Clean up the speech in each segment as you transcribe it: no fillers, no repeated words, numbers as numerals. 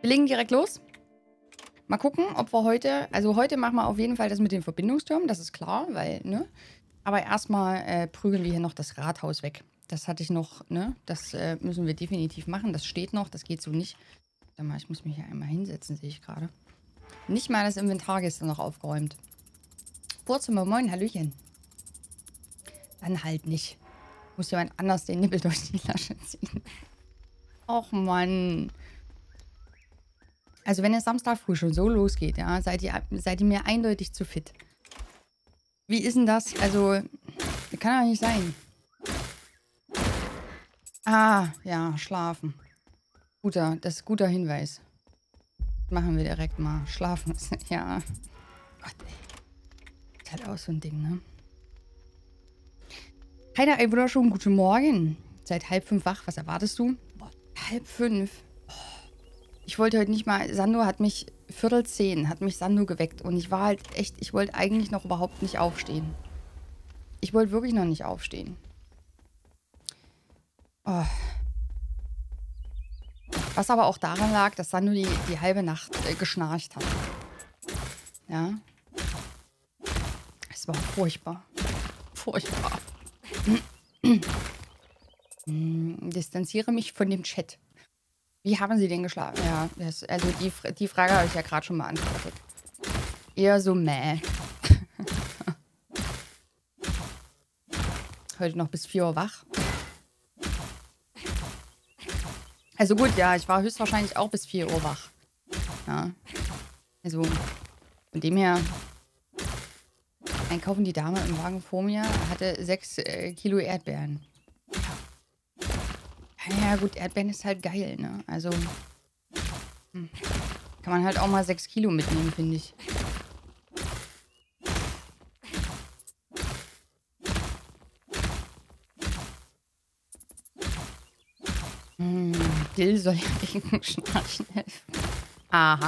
Wir legen direkt los. Mal gucken, ob wir heute... Also heute machen wir auf jeden Fall das mit den Verbindungstürmen, das ist klar, weil, ne? Aber erstmal prügeln wir hier noch das Rathaus weg. Das hatte ich noch, ne? Das müssen wir definitiv machen. Das steht noch, das geht so nicht. Warte mal, ich muss mich hier einmal hinsetzen, sehe ich gerade. Nicht mal das Inventar gestern noch aufgeräumt. Vorzimmer, moin, Hallöchen. Dann halt nicht. Muss jemand anders den Nippel durch die Lasche ziehen. Och, Mann. Also wenn es Samstag früh schon so losgeht, ja, seid ihr mir eindeutig zu fit. Wie ist denn das? Also, kann doch nicht sein. Ah, ja, schlafen. Das ist guter Hinweis. Machen wir direkt mal. Schlafen. Ja. Gott, ey. Ist halt auch so ein Ding, ne? Heiner, ein wunderschönen guten Morgen. Seit 4:30 wach. Was erwartest du? Boah, 4:30. Ich wollte heute nicht mal... Sando hat mich... 9:45 hat mich Sando geweckt. Und ich war halt echt... Ich wollte eigentlich noch überhaupt nicht aufstehen. Ich wollte wirklich noch nicht aufstehen. Oh. Was aber auch daran lag, dass Sando die halbe Nacht geschnarcht hat. Ja. Es war furchtbar. Furchtbar. Distanziere mich von dem Chat. Wie haben Sie denn geschlafen? Ja, also die Frage habe ich ja gerade schon beantwortet. Eher so mäh. Heute noch bis 4 Uhr wach. Also gut, ja, ich war höchstwahrscheinlich auch bis 4 Uhr wach. Ja. Also, von dem her... Einkaufen die Dame im Wagen vor mir hatte 6 Kilo Erdbeeren. Ja gut, Erdbeeren ist halt geil, ne? Also kann man halt auch mal 6 Kilo mitnehmen, finde ich. Dill soll ja gegen Schnarchen helfen. Aha.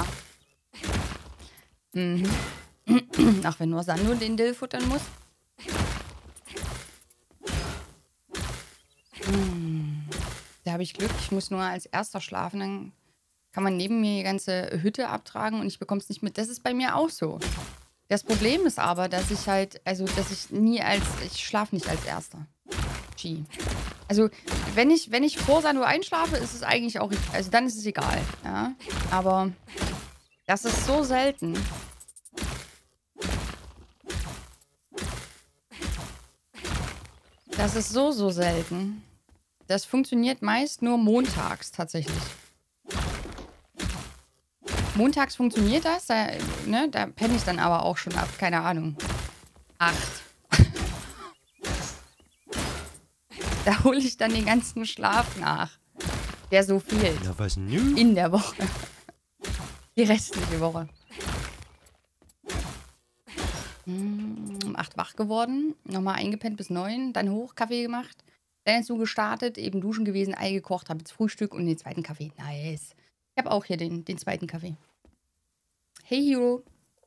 Mhm. Ach, wenn nur Sando den Dill futtern muss. Da habe ich Glück. Ich muss nur als Erster schlafen. Dann kann man neben mir die ganze Hütte abtragen und ich bekomme es nicht mit. Das ist bei mir auch so. Das Problem ist aber, dass ich halt, also, dass ich nie ich schlafe nicht als Erster. G. Also, wenn ich vor Sando einschlafe, ist es eigentlich auch, also dann ist es egal. Ja, aber das ist so selten. Das ist so selten. Das funktioniert meist nur montags tatsächlich. Montags funktioniert das, da penne ich dann aber auch schon ab, keine Ahnung. 8. Da hole ich dann den ganzen Schlaf nach, der so fehlt. Ja, was nun? In der Woche. Die restliche Woche. Um 8 wach geworden, nochmal eingepennt bis 9, dann hoch, Kaffee gemacht, dann ist so gestartet, eben duschen gewesen, Ei gekocht, habe jetzt Frühstück und den zweiten Kaffee. Nice. Ich habe auch hier den zweiten Kaffee. Hey, Hero.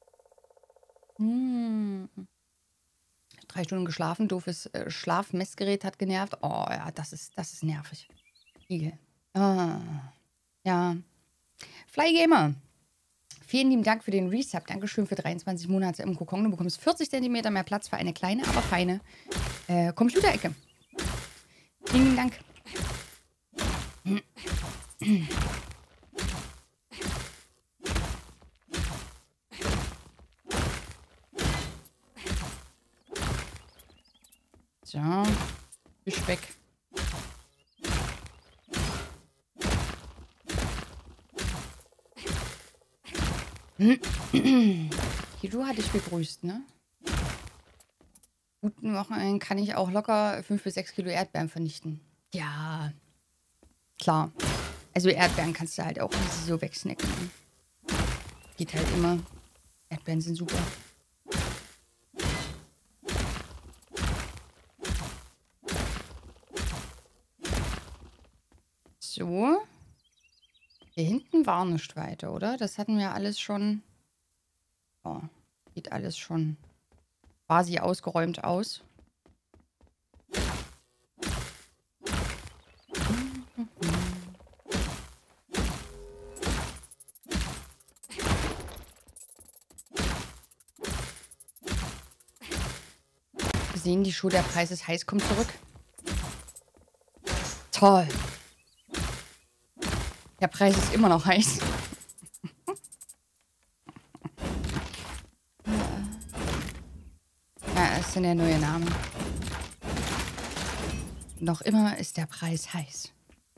3 Stunden geschlafen, doofes Schlafmessgerät hat genervt. Oh ja, das ist nervig. Igel. Ja. Flygamer. Vielen lieben Dank für den Resub. Dankeschön für 23 Monate im Kokon. Du bekommst 40 cm mehr Platz für eine kleine, aber feine Computerecke. Vielen lieben Dank. So. Fisch weg. Hiro hatte ich begrüßt, ne? Guten Wochenende kann ich auch locker 5 bis 6 Kilo Erdbeeren vernichten. Ja, klar. Also Erdbeeren kannst du halt auch easy so wegsnacken. Ne? Geht halt immer. Erdbeeren sind super. So. Hier hinten war nicht weiter, oder? Das hatten wir alles schon... Oh, sieht alles schon quasi ausgeräumt aus. gesehen, die Show Der Preis ist heiß kommt zurück. Toll. Der Preis ist immer noch heiß. Ja, das sind ja neue Namen. Noch immer ist der Preis heiß.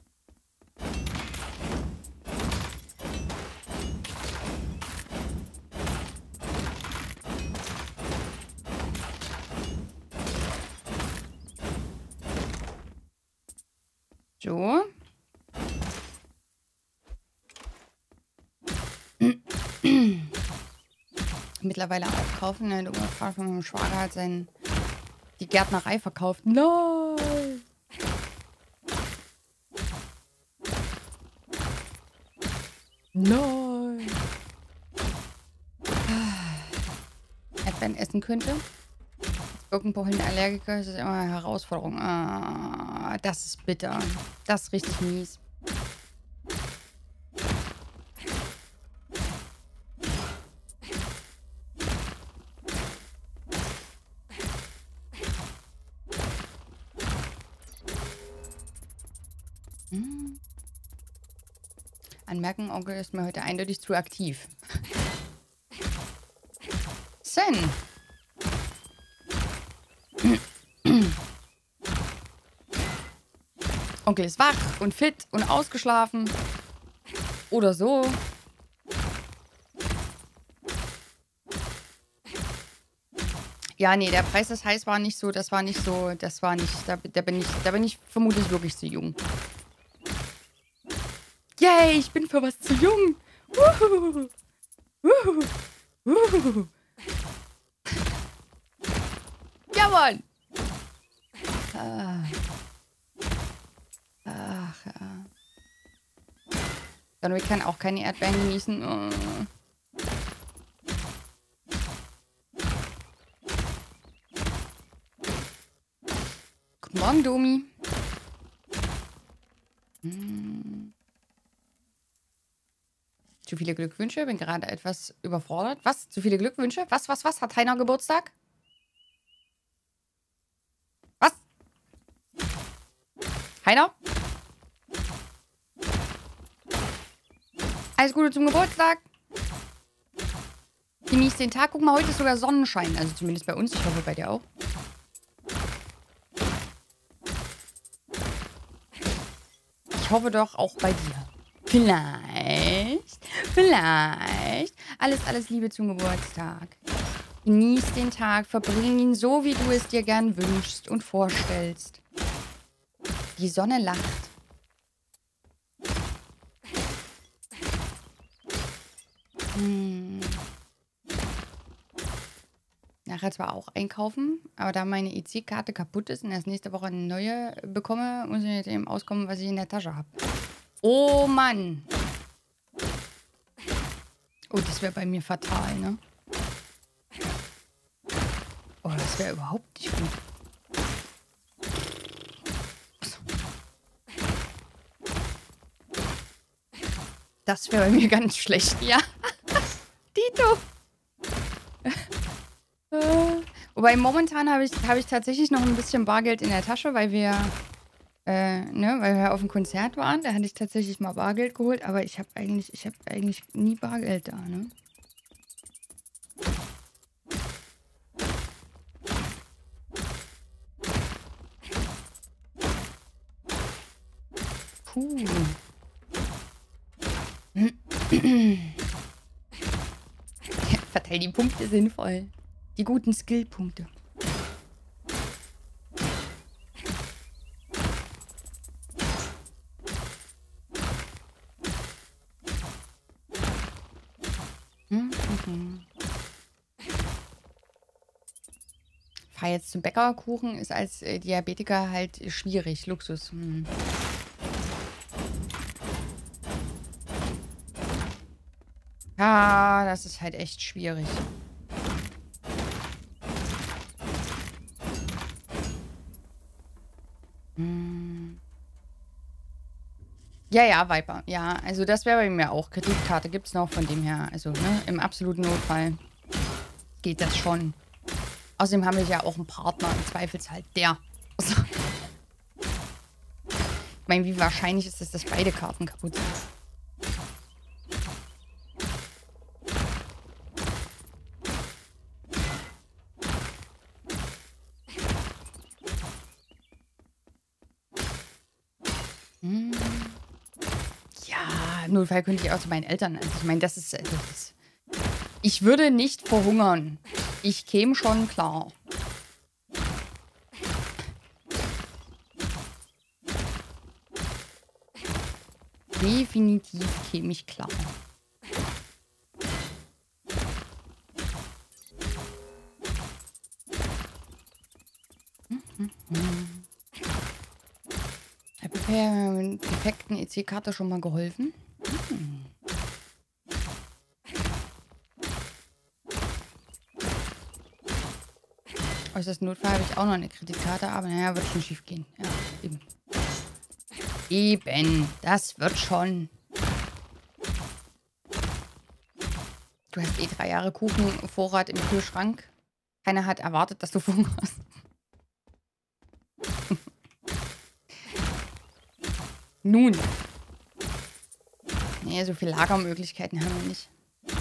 So. Mittlerweile aufkaufen. Der Vater von meinem Schwager hat die Gärtnerei verkauft. Nein! Nein! Erdbeeren essen könnte. Birkenpollenallergiker ist immer eine Herausforderung. Ah, das ist bitter. Das ist richtig mies. Anmerken, Onkel ist mir heute eindeutig zu aktiv. Sen. Onkel ist wach und fit und ausgeschlafen. Oder so. Ja, nee, der Preis des Heiß war nicht so, das war nicht so, da bin ich vermutlich wirklich zu jung. Yay, ich bin für was zu jung. Wuhu. Wuhu. Wuhu. Ja, Mann. Ach, ja. Dann kann auch keine Erdbeeren genießen. Oh. Guten Morgen, Domi. Zu viele Glückwünsche, bin gerade etwas überfordert. Was? Zu viele Glückwünsche? Was? Hat Heiner Geburtstag? Was? Heiner? Alles Gute zum Geburtstag. Genieß den Tag. Guck mal, heute ist sogar Sonnenschein. Also zumindest bei uns. Ich hoffe, bei dir auch. Ich hoffe doch auch bei dir. Vielleicht. Alles Liebe zum Geburtstag. Genieß den Tag, verbring ihn so, wie du es dir gern wünschst und vorstellst. Die Sonne lacht. Nachher zwar auch einkaufen, aber da meine EC-Karte kaputt ist und erst nächste Woche eine neue bekomme, muss ich mit dem auskommen, was ich in der Tasche habe. Oh Mann. Oh, das wäre bei mir fatal, ne? Oh, das wäre überhaupt nicht gut. Das wäre bei mir ganz schlecht, ja. Dito. Wobei momentan habe ich tatsächlich noch ein bisschen Bargeld in der Tasche, weil wir auf dem Konzert waren. Da hatte ich tatsächlich mal Bargeld geholt, aber ich habe eigentlich nie Bargeld da, ne? Puh. Verteil die Punkte sinnvoll. Die guten Skill-Punkte. Fahr jetzt zum Bäckerkuchen ist als Diabetiker halt schwierig. Luxus. Ja, das ist halt echt schwierig. Ja, Viper. Ja, also das wäre bei mir auch. Kreditkarte gibt es noch von dem her. Also, ne, im absoluten Notfall geht das schon. Außerdem haben wir ja auch einen Partner, im Zweifelsfall der. Also, ich meine, wie wahrscheinlich ist es, dass beide Karten kaputt sind? Hm. Ja, im Notfall könnte ich auch zu meinen Eltern. Also ich meine, das ist, ich würde nicht verhungern. Ich käme schon klar. Definitiv käme ich klar. Hat mir per perfekten EC-Karte schon mal geholfen? Hm. Äußerst Notfall habe ich auch noch eine Kreditkarte, aber naja, wird schon schief gehen. Ja, eben. Eben, das wird schon. Du hast eh 3 Jahre Kuchenvorrat im Kühlschrank. Keiner hat erwartet, dass du hungerst. Nun. Nee, so viele Lagermöglichkeiten haben wir nicht.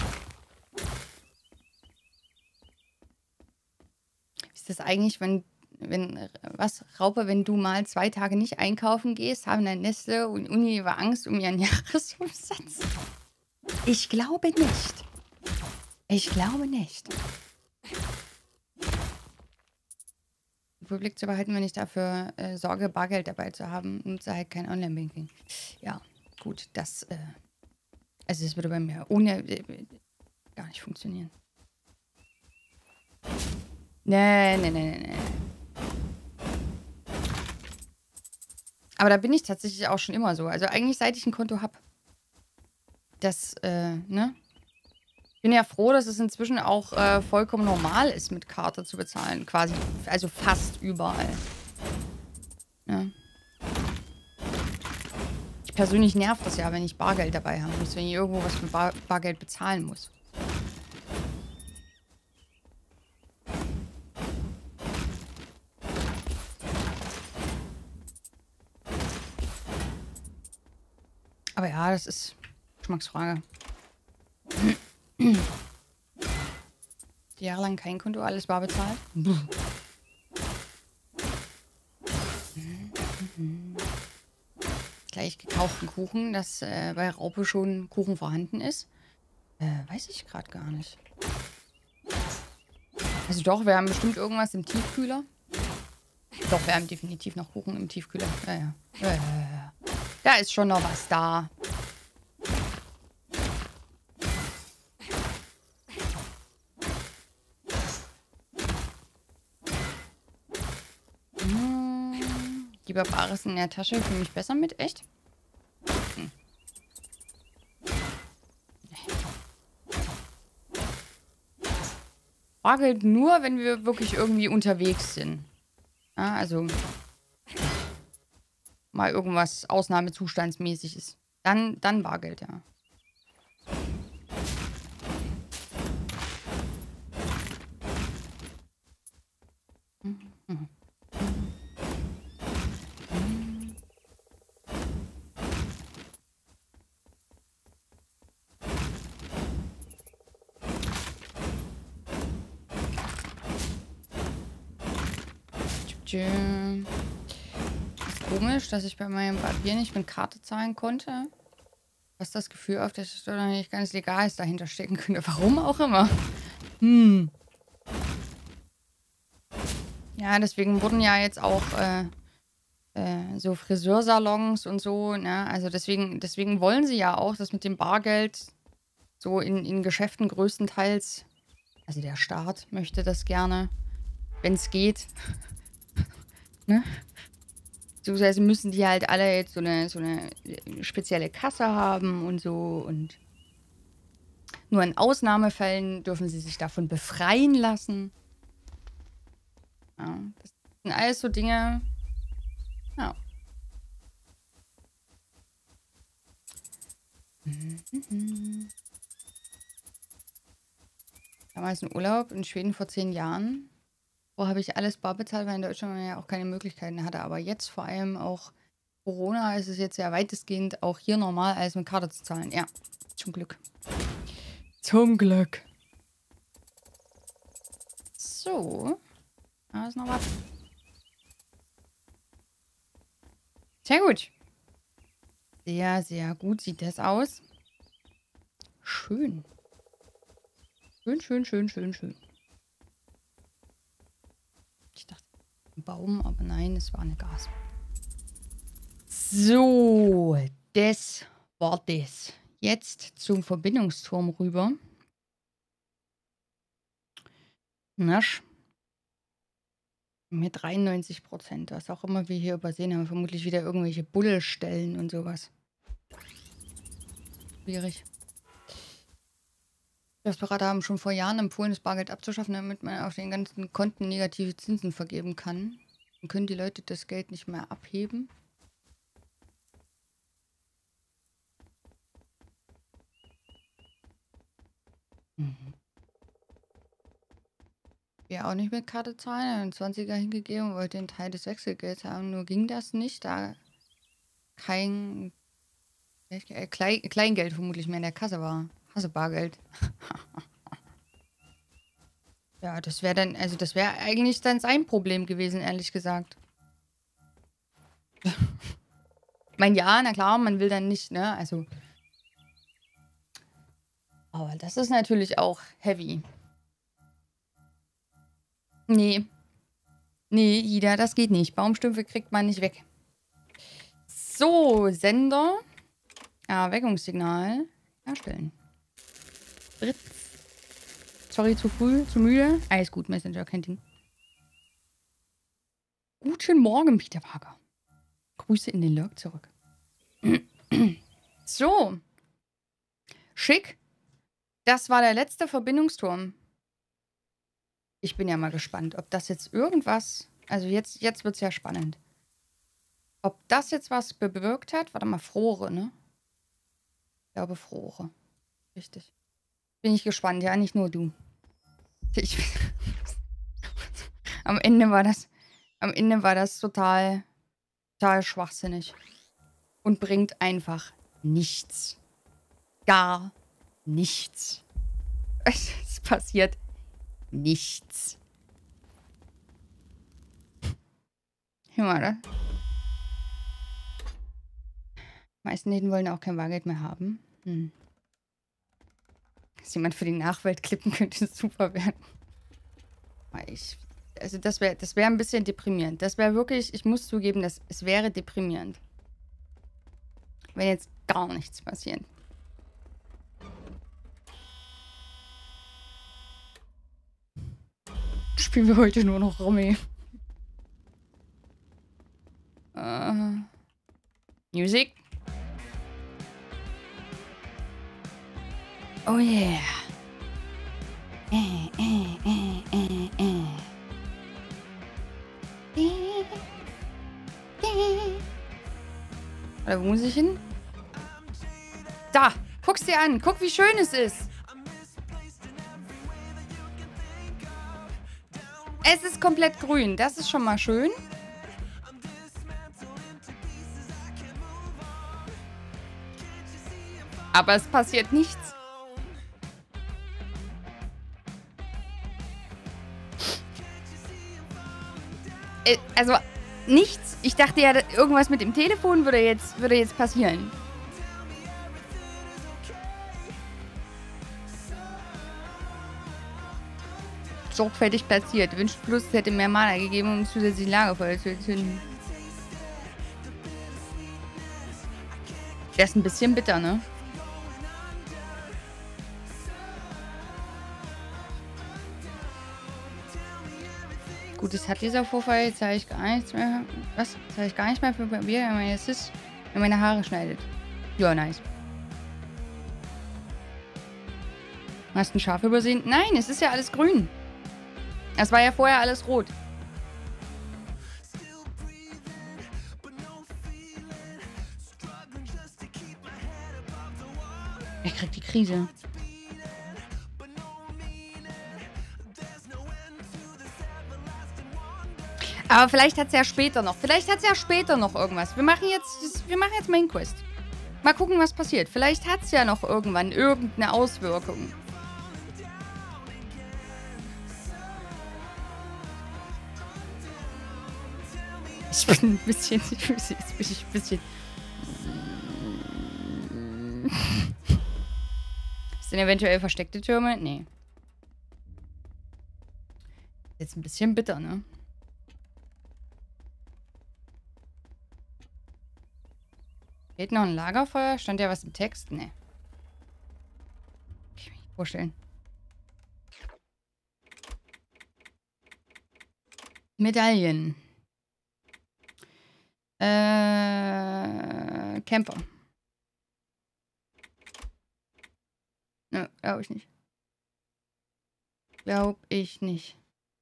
Wie ist das eigentlich, was, Raupe, wenn du mal 2 Tage nicht einkaufen gehst, haben dein Nestle und Unilever Angst um ihren Jahresumsatz? Ich glaube nicht. Ich glaube nicht. Überblick zu behalten, wenn ich dafür sorge, Bargeld dabei zu haben, nutze halt kein Online-Banking. Ja, gut, das, also das würde bei mir ohne gar nicht funktionieren. Nee, nee, nee, nee, nee. Aber da bin ich tatsächlich auch schon immer so. Also eigentlich seit ich ein Konto habe. Das, ne? Ich bin ja froh, dass es inzwischen auch vollkommen normal ist, mit Karte zu bezahlen. Quasi, also fast überall. Ja. Ich persönlich nervt das ja, wenn ich Bargeld dabei haben muss, wenn ich irgendwo was für Bargeld bezahlen muss. Aber ja, das ist Geschmacksfrage. Jahrelang kein Konto, alles bar bezahlt. Gleich gekauften Kuchen, dass bei Raupe schon Kuchen vorhanden ist. Weiß ich gerade gar nicht. Also doch, wir haben bestimmt irgendwas im Tiefkühler. Doch, wir haben definitiv noch Kuchen im Tiefkühler. Ja, ja. Ja. Da ist schon noch was da. Lieber Bares in der Tasche, fühle mich besser mit, echt? Hm. Bargeld nur, wenn wir wirklich irgendwie unterwegs sind. Ja, also mal irgendwas Ausnahmezustandsmäßig ist. Dann Bargeld, ja. Mhm. Ist komisch, dass ich bei meinem Barbier nicht mit Karte zahlen konnte. Was das Gefühl auf, dass es doch nicht ganz legal ist, dahinter stecken könnte. Warum auch immer. Ja, deswegen wurden ja jetzt auch so Friseursalons und so, ne? Also deswegen wollen sie ja auch, dass mit dem Bargeld so in Geschäften größtenteils, also der Staat möchte das gerne, wenn es geht. Ne? Beziehungsweise müssen die halt alle jetzt so eine spezielle Kasse haben und so. Und nur in Ausnahmefällen dürfen sie sich davon befreien lassen. Ja, das sind alles so Dinge. Ja. Damals ein Urlaub in Schweden vor 10 Jahren. Wo habe ich alles bar bezahlt, weil in Deutschland man ja auch keine Möglichkeiten hatte. Aber jetzt vor allem auch Corona ist es jetzt ja weitestgehend auch hier normal, als mit Karte zu zahlen. Ja, zum Glück. Zum Glück. So. Da ist noch was. Sehr gut. Sehr, sehr gut sieht das aus. Schön. Schön, schön, schön, schön, schön. Ich dachte, ein Baum, aber nein, es war eine Gas. So, das war das. Jetzt zum Verbindungsturm rüber. Nasch. Mit 93%. Was auch immer wir hier übersehen haben. Vermutlich wieder irgendwelche Buddelstellen und sowas. Schwierig. Das Berater haben schon vor Jahren empfohlen, das Bargeld abzuschaffen, damit man auf den ganzen Konten negative Zinsen vergeben kann. Dann können die Leute das Geld nicht mehr abheben. Mhm. Ja, auch nicht mit Karte zahlen. Er hat einen 20er hingegeben und wollte den Teil des Wechselgelds haben. Nur ging das nicht, da kein Kleingeld vermutlich mehr in der Kasse war. Hasse Bargeld. Ja, das wäre dann, also das wäre eigentlich dann sein Problem gewesen, ehrlich gesagt. Ich meine, ja, na klar, man will dann nicht, ne, also. Aber das ist natürlich auch heavy. Nee. Nee, Ida, das geht nicht. Baumstümpfe kriegt man nicht weg. So, Sender. Erweckungssignal. Herstellen. Fritz. Sorry, zu früh, zu müde. Alles gut, Messenger, kein Ding. Guten Morgen, Peter Parker. Grüße in den Lurk zurück. So. Schick. Das war der letzte Verbindungsturm. Ich bin ja mal gespannt, ob das jetzt irgendwas... Also jetzt wird es ja spannend. Ob das jetzt was bewirkt hat? Warte mal, Frore, ne? Ich glaube, Frore. Richtig. Bin ich gespannt, ja, nicht nur du. Am Ende war das total schwachsinnig. Und bringt einfach nichts. Gar nichts. Es passiert nichts. Hier mal, oder? Die meisten Läden wollen auch kein Bargeld mehr haben. Dass jemand für die Nachwelt klippen könnte, super werden. Also das wäre ein bisschen deprimierend. Das wäre wirklich, ich muss zugeben, es wäre deprimierend. Wenn jetzt gar nichts passiert. Spielen wir heute nur noch Rummy. Musik. Oh yeah. Oder wo muss ich hin? Da! Guck's dir an! Guck, wie schön es ist! Es ist komplett grün. Das ist schon mal schön. Aber es passiert nichts. Also, nichts. Ich dachte ja, irgendwas mit dem Telefon würde jetzt passieren. Sorgfältig platziert. Wünscht plus, es hätte mehr Mana gegeben, um zusätzlich Lagerfeuer zu entzünden. Der ist ein bisschen bitter, ne? Gut, es hat dieser Vorfall, jetzt habe ich gar nichts mehr. Was? Jetzt habe ich gar nicht mehr für Papier, wenn meine Haare schneidet. Ja, nice. Hast du ein Schaf übersehen? Nein, es ist ja alles grün. Es war ja vorher alles rot. Ich krieg die Krise. Aber vielleicht hat es ja später noch. Vielleicht hat es ja später noch irgendwas. Wir machen jetzt Main Quest. Mal gucken, was passiert. Vielleicht hat es ja noch irgendwann irgendeine Auswirkung. Ich bin ein bisschen... Jetzt bin ich ein bisschen... Sind eventuell versteckte Türme? Nee. Jetzt ein bisschen bitter, ne? Fehlt noch ein Lagerfeuer? Stand ja was im Text? Nee. Kann ich mir nicht vorstellen. Medaillen. Camper. Ne, glaube ich nicht. Glaub ich nicht.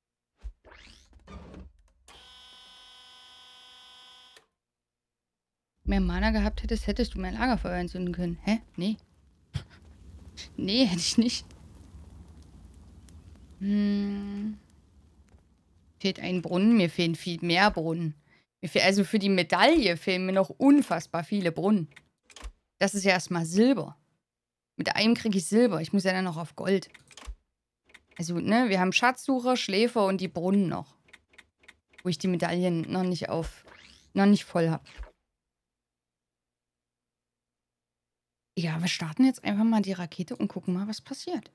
Mehr Mana gehabt hättest, hättest du mehr Lagerfeuer entzünden können. Hä? Nee. Nee, hätte ich nicht. Fehlt ein Brunnen. Mir fehlen viel mehr Brunnen. Also für die Medaille fehlen mir noch unfassbar viele Brunnen. Das ist ja erstmal Silber. Mit einem kriege ich Silber. Ich muss ja dann noch auf Gold. Also, ne, wir haben Schatzsucher, Schläfer und die Brunnen noch. Wo ich die Medaillen noch nicht voll habe. Ja, wir starten jetzt einfach mal die Rakete und gucken mal, was passiert.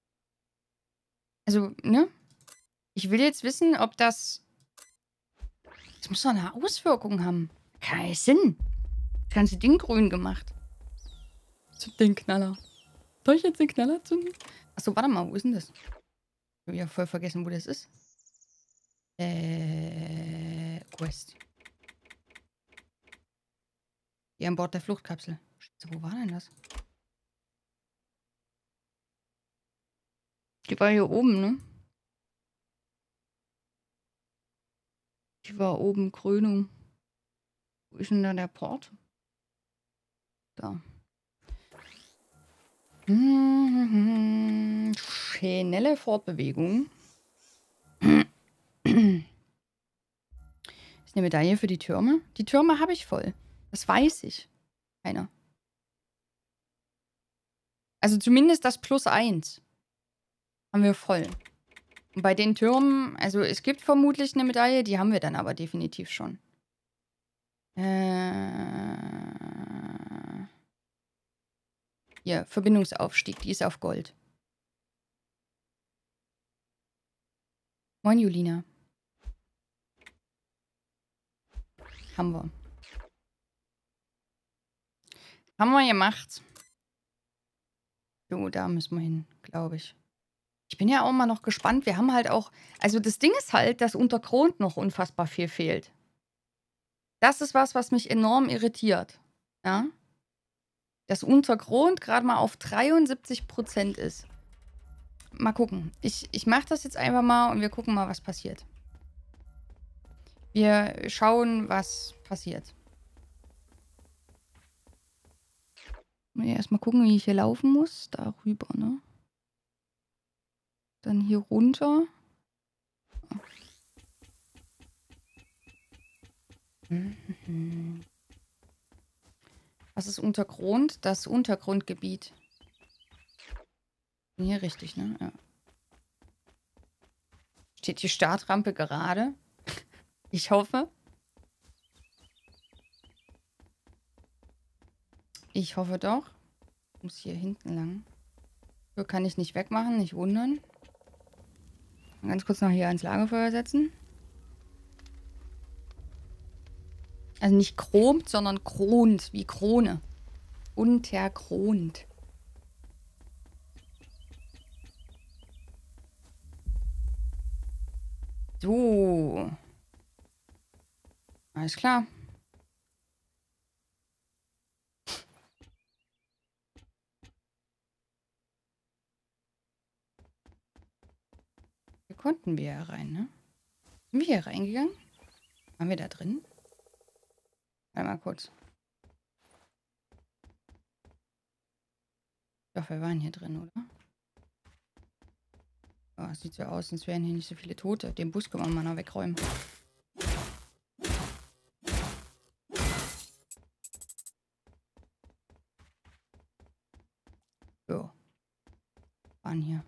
Also, ne? Ich will jetzt wissen, ob das... Das muss doch eine Auswirkung haben. Kein Sinn. Das ganze Ding grün gemacht. Zünd den Knaller. Soll ich jetzt den Knaller zünden? Achso, warte mal, wo ist denn das? Ich hab ja voll vergessen, wo das ist. Quest. Hier an Bord der Fluchtkapsel. Wo war denn das? Die war hier oben, ne? Die war oben Krönung. Wo ist denn da der Port? Da. Schnelle Fortbewegung. Ist eine Medaille für die Türme? Die Türme habe ich voll. Das weiß ich. Keiner. Also zumindest das +1 haben wir voll. Und bei den Türmen, also es gibt vermutlich eine Medaille, die haben wir dann aber definitiv schon. Hier, Verbindungsaufstieg, die ist auf Gold. Moin, Julina. Haben wir. Haben wir gemacht. So, da müssen wir hin, glaube ich. Ich bin ja auch mal noch gespannt. Wir haben halt auch... Also das Ding ist halt, dass unter Grund noch unfassbar viel fehlt. Das ist was mich enorm irritiert. Ja? Dass unter Grund gerade mal auf 73% ist. Mal gucken. Ich mache das jetzt einfach mal und wir gucken mal, was passiert. Wir schauen, was passiert. Erstmal gucken, wie ich hier laufen muss. Darüber, ne? Dann hier runter. Was ist Untergrund? Das Untergrundgebiet. Hier richtig, ne? Ja. Steht die Startrampe gerade? Ich hoffe. Ich hoffe doch. Ich muss hier hinten lang. So kann ich nicht wegmachen, nicht wundern. Ganz kurz noch hier ans Lagerfeuer setzen. Also nicht chromt, sondern kront, wie Krone. Unterkront. So. Alles klar. Hier konnten wir ja rein, ne? Sind wir hier reingegangen? Waren wir da drin? Warte mal kurz. Doch, wir waren hier drin, oder? Oh, es sieht so aus, als wären hier nicht so viele Tote. Den Bus können wir mal noch wegräumen. So. Waren hier.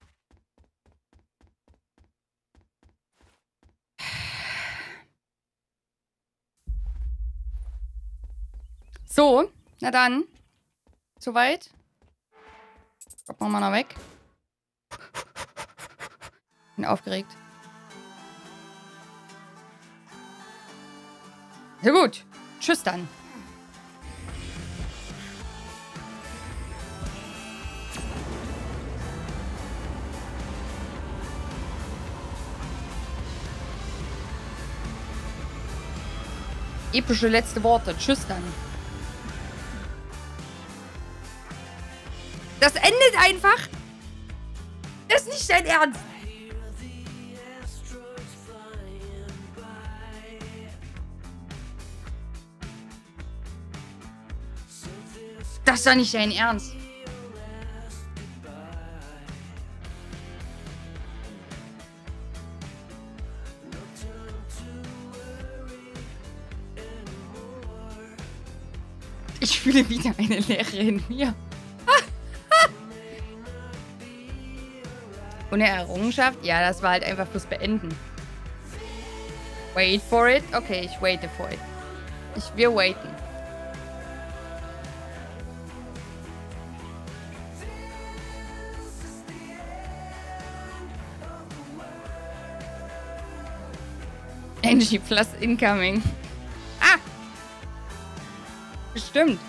So, na dann. Soweit. Gucken wir mal noch weg. Bin aufgeregt. Sehr gut. Tschüss dann. Epische letzte Worte. Tschüss dann. Das endet einfach. Das ist nicht dein Ernst. Das ist doch nicht dein Ernst. Ich fühle wieder eine Leere in mir. Und eine Errungenschaft? Ja, das war halt einfach fürs Beenden. Wait for it? Okay, ich waite for it. Wir waiten. Energy plus incoming. Ah! Bestimmt.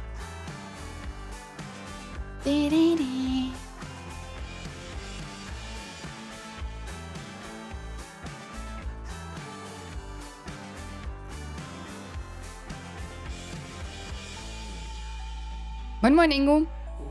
Moin moin Ingo.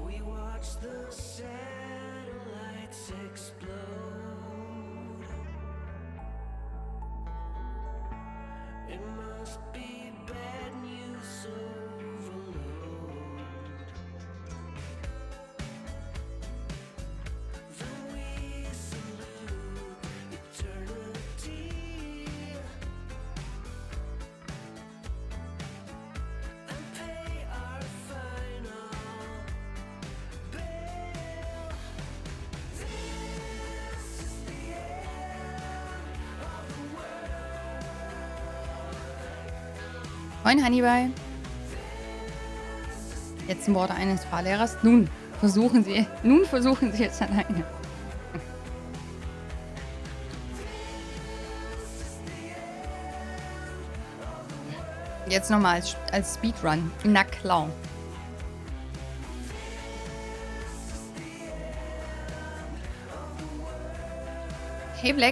Moin Hannibal. Jetzt ein Wort eines Fahrlehrers. Nun versuchen Sie es alleine. Jetzt nochmal als Speedrun. Na klar. Hey Black.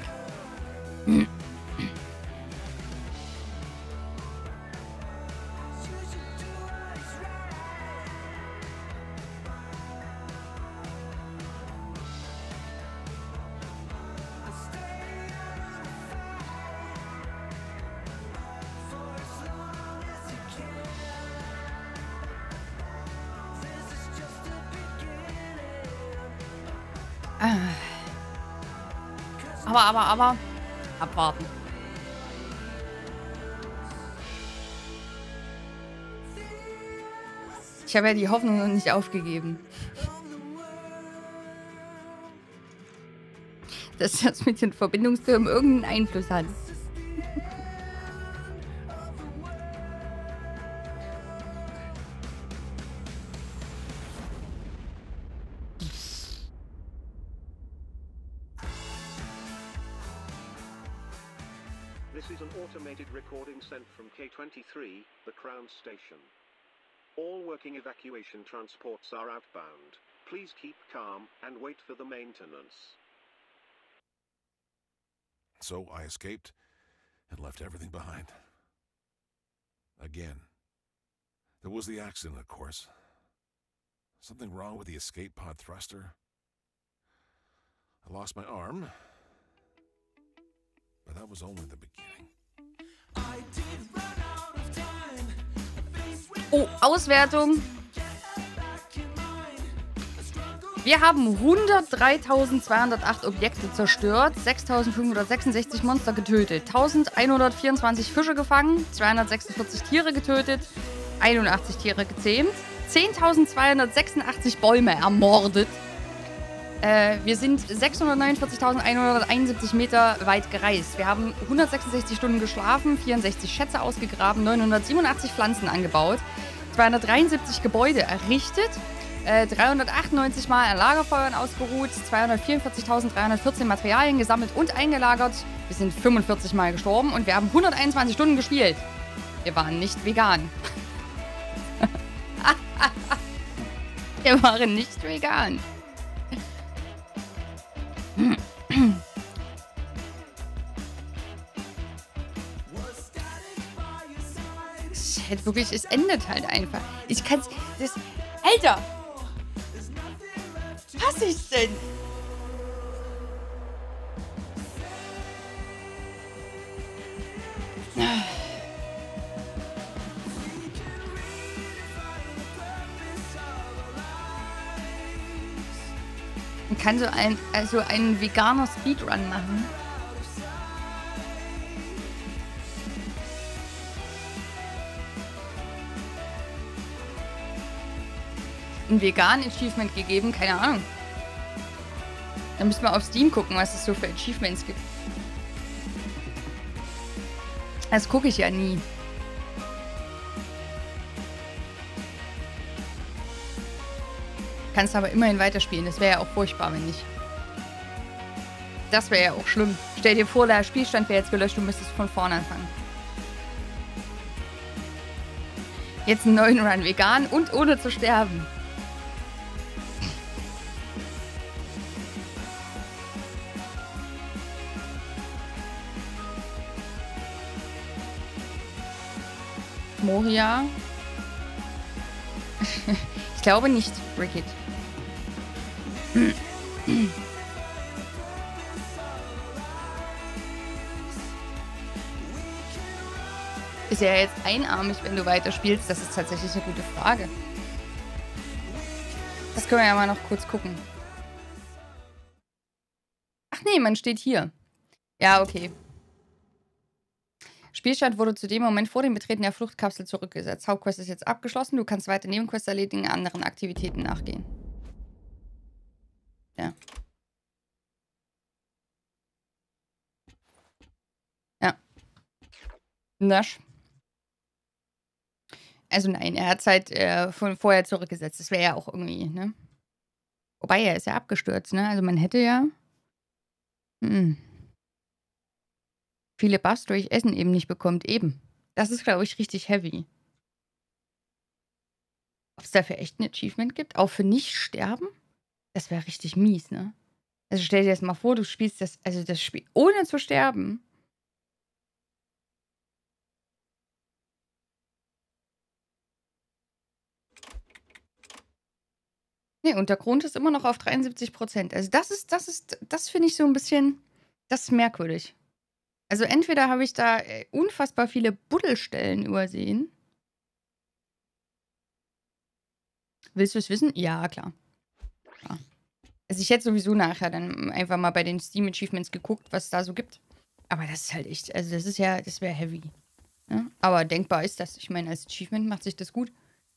Aber abwarten. Ich habe ja die Hoffnung noch nicht aufgegeben. Dass das mit den Verbindungstürmen irgendeinen Einfluss hat. This is an automated recording sent from K23, the Crown Station. All working evacuation transports are outbound. Please keep calm and wait for the maintenance. So I escaped and left everything behind. Again. There was the accident, of course. Something wrong with the escape pod thruster. I lost my arm. But that was only the beginning. Oh, Auswertung. Wir haben 103.208 Objekte zerstört, 6.566 Monster getötet, 1.124 Fische gefangen, 246 Tiere getötet, 81 Tiere gezähmt, 10.286 Bäume ermordet. Wir sind 649.171 Meter weit gereist. Wir haben 166 Stunden geschlafen, 64 Schätze ausgegraben, 987 Pflanzen angebaut, 273 Gebäude errichtet, 398 Mal an Lagerfeuern ausgeruht, 244.314 Materialien gesammelt und eingelagert. Wir sind 45 Mal gestorben und wir haben 121 Stunden gespielt. Wir waren nicht vegan. Wir waren nicht vegan. Halt wirklich, es endet halt einfach. Ich kann's. Das. Alter! Was ist denn? Man kann so einen veganer Speedrun machen. Ein veganen Achievement gegeben, keine Ahnung. Dann müssen wir auf Steam gucken, was es so für Achievements gibt. Das gucke ich ja nie. Kannst aber immerhin weiterspielen. Das wäre ja auch furchtbar, wenn nicht. Das wäre ja auch schlimm. Stell dir vor, der Spielstand wäre jetzt gelöscht, du müsstest von vorne anfangen. Jetzt einen neuen Run vegan und ohne zu sterben. Moria. Ich glaube nicht, Rickett. Ist er jetzt einarmig, wenn du weiterspielst? Das ist tatsächlich eine gute Frage. Das können wir ja mal noch kurz gucken. Ach nee, man steht hier. Ja, okay. Spielstand wurde zu dem Moment vor dem Betreten der Fluchtkapsel zurückgesetzt. Hauptquest ist jetzt abgeschlossen. Du kannst weiter Nebenquests erledigen, anderen Aktivitäten nachgehen. Ja. Ja. Nasch. Also nein, er hat es halt von vorher zurückgesetzt. Das wäre ja auch irgendwie, ne? Wobei, er ist ja abgestürzt, ne? Also man hätte ja viele Buffs durch Essen eben nicht bekommt. Eben. Das ist, glaube ich, richtig heavy. Ob es dafür echt ein Achievement gibt? Auch für nicht sterben? Das wäre richtig mies, ne? Also stell dir das mal vor, du spielst das Spiel ohne zu sterben. Nee, Untergrund ist immer noch auf 73%. Also das finde ich so ein bisschen, das ist merkwürdig. Also entweder habe ich da unfassbar viele Buddelstellen übersehen. Willst du es wissen? Ja, klar. Ja. Also ich hätte sowieso nachher dann einfach mal bei den Steam Achievements geguckt, was es da so gibt. Aber das ist halt echt, also das wäre heavy. Ja? Aber denkbar ist das. Ich meine, als Achievement macht sich das gut.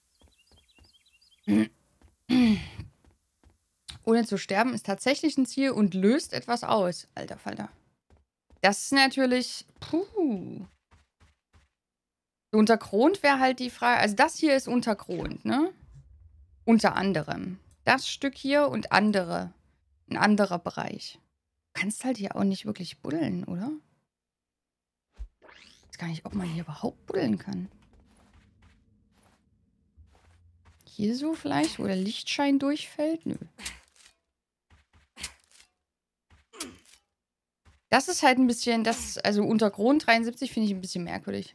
Ohne zu sterben ist tatsächlich ein Ziel und löst etwas aus. Alter Falter. Das ist natürlich... Puh. Untergrund wäre halt die Frage... Also das hier ist Untergrund, ne? Unter anderem. Das Stück hier und andere. Ein anderer Bereich. Du kannst halt hier auch nicht wirklich buddeln, oder? Ich weiß gar nicht, ob man hier überhaupt buddeln kann. Hier so vielleicht, wo der Lichtschein durchfällt? Nö. Das ist halt ein bisschen, also Untergrund 73 finde ich ein bisschen merkwürdig.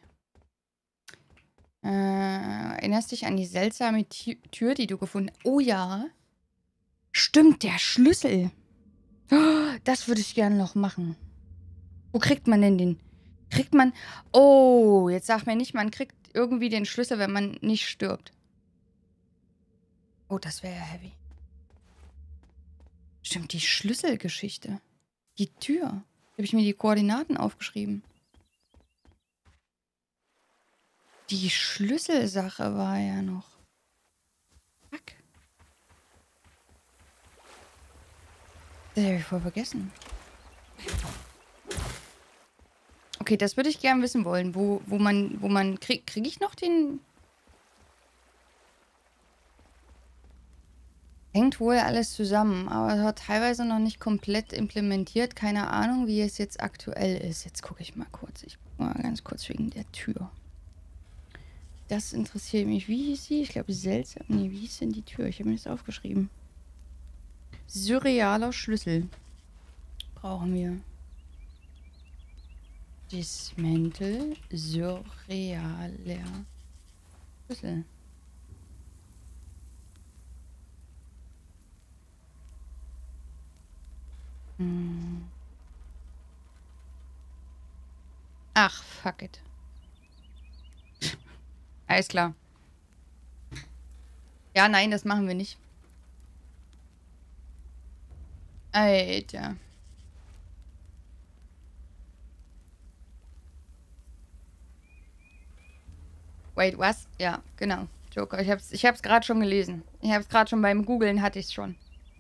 Erinnerst dich an die seltsame Tür, die du gefunden hast? Oh ja. Stimmt, der Schlüssel. Oh, das würde ich gerne noch machen. Wo kriegt man denn den? Kriegt man... Oh, jetzt sag mir nicht, man kriegt irgendwie den Schlüssel, wenn man nicht stirbt. Oh, das wäre ja heavy. Stimmt, die Schlüsselgeschichte. Die Tür. Da habe ich mir die Koordinaten aufgeschrieben. Die Schlüsselsache war ja noch. Das habe ich voll vergessen. Okay, das würde ich gern wissen wollen. Wo man kriege ich noch den... Hängt wohl alles zusammen, aber es war teilweise noch nicht komplett implementiert. Keine Ahnung, wie es jetzt aktuell ist. Jetzt gucke ich mal kurz. Ich gucke mal ganz kurz wegen der Tür. Das interessiert mich. Wie hieß sie? Ich glaube, seltsam. Nee, wie hieß denn die Tür? Ich habe mir das aufgeschrieben. Surrealer Schlüssel. Brauchen wir. Dismantle. Surrealer Schlüssel. Ach, fuck it. Alles klar. Ja, nein, das machen wir nicht. Alter. Wait, was? Ja, genau. Joker. Ich hab's gerade schon gelesen. Ich hab's gerade schon beim Googlen hatte ich's schon.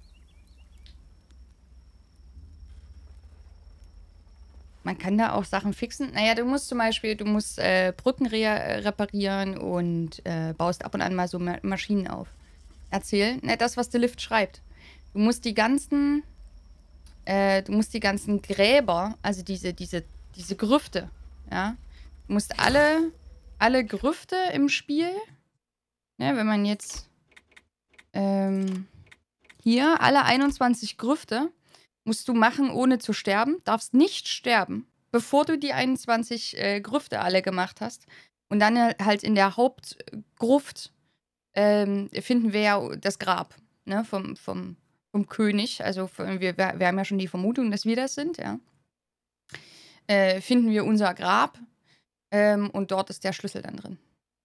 Man kann da auch Sachen fixen. Naja, du musst zum Beispiel, Brücken reparieren und baust ab und an mal so Maschinen auf. Erzählen. Ne, das, was der Lift schreibt. Du musst die ganzen Gräber, also diese Grüfte, ja. Du musst alle Grüfte im Spiel, ne, wenn man jetzt hier alle 21 Grüfte musst du machen, ohne zu sterben. Darfst nicht sterben, bevor du die 21 Grüfte alle gemacht hast. Und dann halt in der Hauptgruft finden wir ja das Grab, ne, vom König. Also wir haben ja schon die Vermutung, dass wir das sind, ja. Finden wir unser Grab und dort ist der Schlüssel dann drin.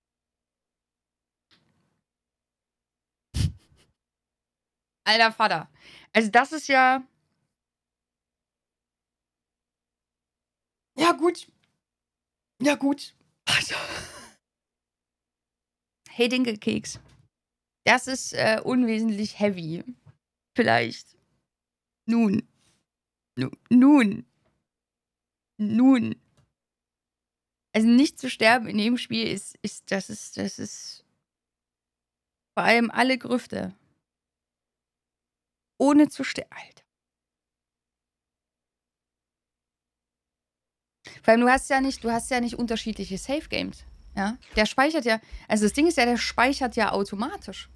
Alter Vater. Also das ist ja... Ja, gut. Ja, gut. Also. Hey, Dinkelkeks. Das ist unwesentlich heavy. Vielleicht. Nun. Also nicht zu sterben in dem Spiel das ist vor allem alle Grüfte. Ohne zu sterben. Alter. Vor allem, du hast ja nicht unterschiedliche Safe Games. Ja? Der speichert ja. Also das Ding ist ja, der speichert ja automatisch.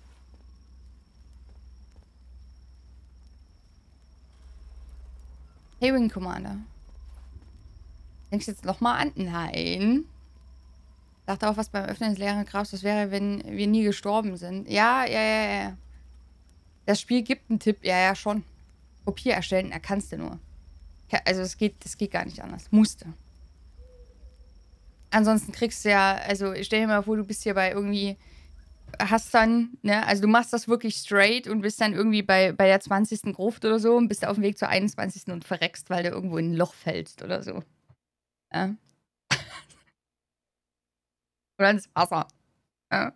Hey, Wing Commander. Denkst du jetzt nochmal an? Nein. Dachte auch, was beim Öffnen des leeren Grabs das wäre, wenn wir nie gestorben sind. Ja. Das Spiel gibt einen Tipp. Ja, schon. Kopie erstellen, kannst du nur. Also das geht gar nicht anders. Musste. Ansonsten kriegst du ja, also stell dir mal vor, du bist hier bei irgendwie, hast dann, ne, also du machst das wirklich straight und bist dann irgendwie bei der 20. Gruft oder so und bist auf dem Weg zur 21. und verreckst, weil du irgendwo in ein Loch fällst oder so. Ja. Oder ins Wasser. Ja.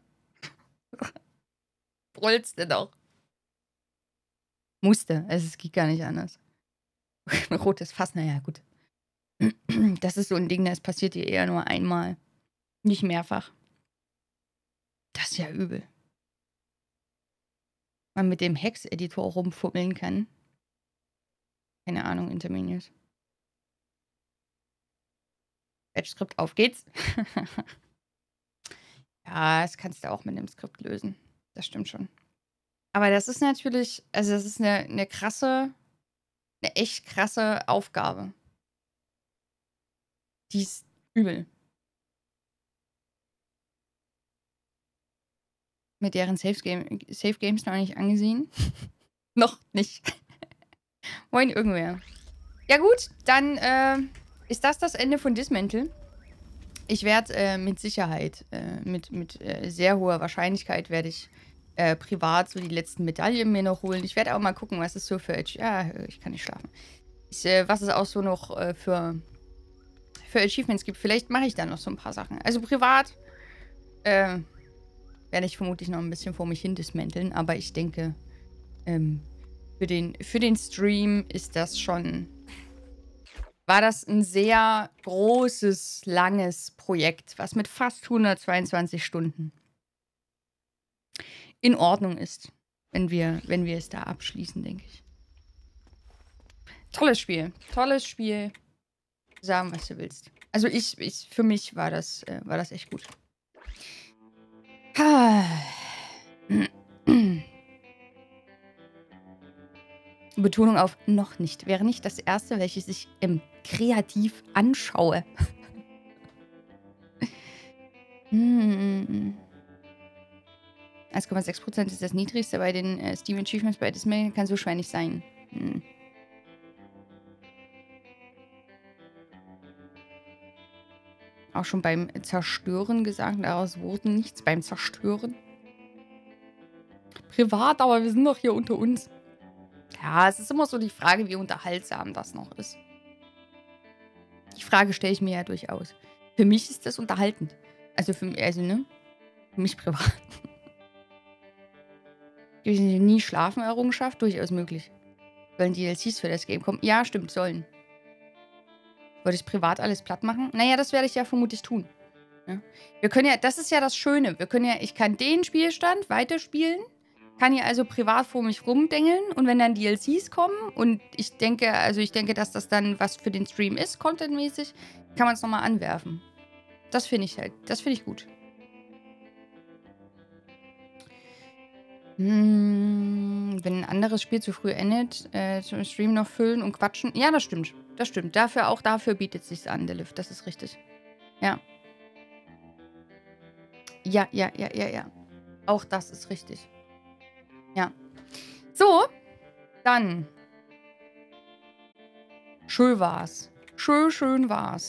Brüllst du doch. Musste. Es geht gar nicht anders. Ein rotes Fass, naja, gut. Das ist so ein Ding, das passiert dir eher nur einmal. Nicht mehrfach. Das ist ja übel. Man mit dem Hex-Editor rumfummeln kann. Keine Ahnung, Intermediate. Batch-Skript, auf geht's. Ja, das kannst du auch mit einem Skript lösen. Das stimmt schon. Aber das ist natürlich, also das ist eine echt krasse Aufgabe. Die ist übel. Mit deren Safe Games noch nicht angesehen. Noch nicht. Moin, irgendwer. Ja gut, dann ist das Ende von Dismantle. Ich werde mit Sicherheit, mit sehr hoher Wahrscheinlichkeit werde ich privat so die letzten Medaillen mir noch holen. Ich werde auch mal gucken, was es so für... Ja, ich kann nicht schlafen. Was es auch so noch für Achievements gibt. Vielleicht mache ich da noch so ein paar Sachen. Also privat werde ich vermutlich noch ein bisschen vor mich hin dismanteln, aber ich denke, für den Stream ist das schon... War das ein sehr großes, langes Projekt, was mit fast 122 Stunden in Ordnung ist, wenn wir es da abschließen, denke ich. Tolles Spiel. Tolles Spiel. Sagen, was du willst. Also für mich war das echt gut. Betonung auf noch nicht. Wäre nicht das erste, welches ich kreativ anschaue. 1,6% ist das niedrigste bei den Steam Achievements bei Disney. Kann so schwer nicht sein. Auch schon beim Zerstören gesagt, daraus wurde nichts beim Zerstören. Privat, aber wir sind doch hier unter uns. Ja, es ist immer so die Frage, wie unterhaltsam das noch ist. Die Frage stelle ich mir ja durchaus. Für mich ist das unterhaltend. Also für mich privat. Nie schlafen Errungenschaft, durchaus möglich. Sollen DLCs für das Game kommen? Ja, stimmt, sollen. Wollte ich privat alles platt machen? Naja, das werde ich ja vermutlich tun. Ja. Wir können ja, das ist ja das Schöne. Ich kann den Spielstand weiterspielen, kann hier also privat vor mich rumdengeln und wenn dann DLCs kommen und ich denke, dass das dann was für den Stream ist, contentmäßig, kann man es nochmal anwerfen. Das finde ich gut. Wenn ein anderes Spiel zu früh endet, zum Stream noch füllen und quatschen. Ja, das stimmt. Das stimmt. Dafür bietet es sich an, der Lift. Das ist richtig. Ja. Ja. Auch das ist richtig. Ja. So, dann. Schön war's. Schön war's.